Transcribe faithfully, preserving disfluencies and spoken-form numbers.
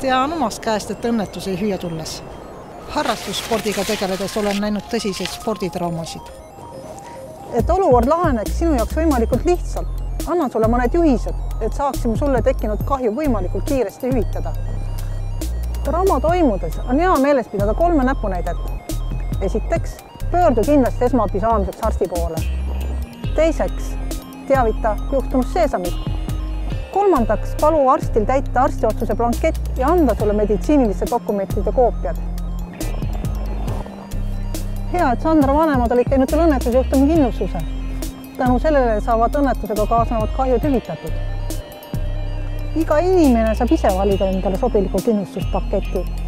Tean omast käest, et õnnetus ei hüüa tulles. Harrastusspordiga tegeledes olen näinud tõsiseid sporditraumasid. Et olukord laheneks sinu jaoks võimalikult lihtsalt, annan sulle mõned juhised, et saaksime sulle tekkinud kahju võimalikult kiiresti hüvitada. Trauma toimudes on hea meeles pidada kolme näpunäidet. Esiteks, pöördu kindlasti esmaabi saamiseks arsti poole. Teiseks, teavita juhtumust seesamist. Kolmandaks, palu arstil täita arstiotsuse blankett ja anda sulle meditsiiniliste dokumentide koopiad. Hea, et Sandra vanemad olid käinud teil õnnetusjuhtumi kindlustuse. Tänu sellele saavad õnnetusega kaasnevad kahjud hüvitatud. Iga inimene saab ise valida endale sobiliku kindlustuspaketi.